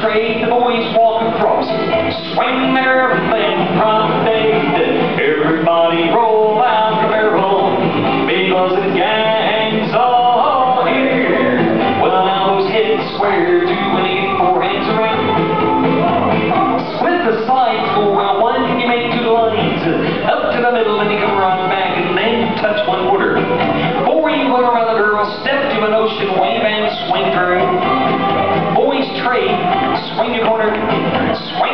trade, the boys walk across, swing their thing from day to everybody roll out the barrel, because the gang's all here. Well, now those heads swear to when they get four hands around. With the slides go well, one you make two lines, up to the middle and you come right back and then touch one quarter. Before you go around the girl, step to an ocean wave and swing through. Boys trade, swing your corner, swing